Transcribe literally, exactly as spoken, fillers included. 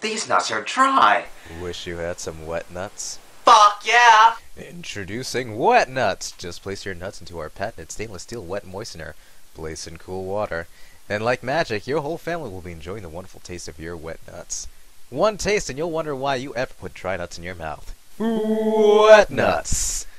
These nuts are dry. Wish you had some wet nuts? Fuck yeah! Introducing Wet Nuts! Just place your nuts into our patented stainless steel wet moistener. Place in cool water. And like magic, your whole family will be enjoying the wonderful taste of your wet nuts. One taste and you'll wonder why you ever put dry nuts in your mouth. Wet Nuts!